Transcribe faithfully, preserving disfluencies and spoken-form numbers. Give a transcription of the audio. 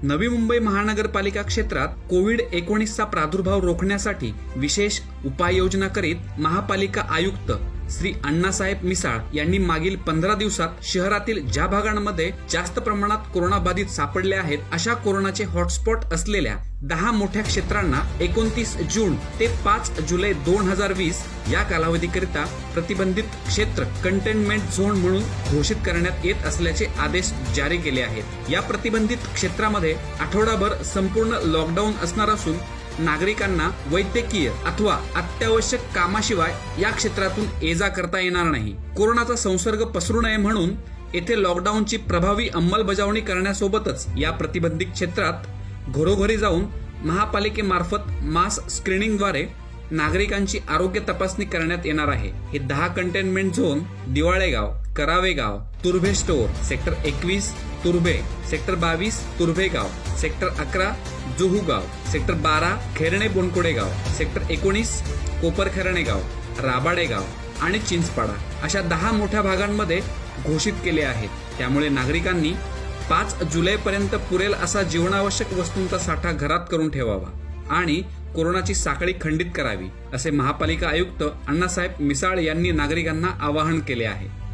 नवी मुंबई महानगरपालिका क्षेत्रात कोविड एकोणीस चा प्रादुर्भाव रोखण्यासाठी विशेष उपाययोजना करीत महापालिका आयुक्त श्री अण्णासाहेब मिसाळ यांनी मागील पंधरा दिवसात शहरातील ज्या भागांमध्ये जास्त प्रमाणात कोरोना बाधित सापडले आहेत अशा कोरोनाचे हॉटस्पॉट असलेल्या दहा मोठ्या क्षेत्रांना एकोणतीस जून ते पाच जुलै दोन हजार वीस या कालावधीकरिता प्रतिबंधित क्षेत्र कंटेनमेंट झोन म्हणून घोषित करण्यात येत असल्याचे आदेश जारी केले आहेत। या प्रतिबंधित क्षेत्रामध्ये आठवडाभर संपूर्ण लॉकडाऊन असणार असून नागरिकांना वैद्यकीय अथवा अत्यावश्यक कामाशिवाय या क्षेत्रातून ये जा करता येणार नाही। कोरोनाचा संसर्ग पसरू नये म्हणून येथे लॉकडाऊनची प्रभावी अंमलबजावणी करण्यासोबतच या प्रतिबंधित क्षेत्रात घरोघरी जाऊन महापालिकेमार्फत मास स्क्रीनिंगद्वारे नागरिकांची आरोग्य तपासणी करण्यात येणार आहे। हे दहा containment zone Diwalegaon, Karavegaon, Turbhe store, sector एकवीस तुर्भे, सेक्टर बावीस तुर्भेगाव, सेक्टर अकरा जुहूगाव, सेक्टर बारा खेरणे बोनकोडेगाव, सेक्टर एकोणीस कोपरखैरणे राबाडेगाव आणि चिंचपाडा अशा दहा मोठ्या भागांमध्ये घोषित केले आहेत। त्यामुळे नागरिकांनी पाच जुलै पर्यंत पुरेल असा जीवनावश्यक वस्तूंचा साठा घरात करून ठेवावा आणि कोरोनाची साखळी खंडित करावी असे महापालिका आयुक्त अण्णासाहेब मिसाळ यांनी नागरिकांना आवाहन केले आहे।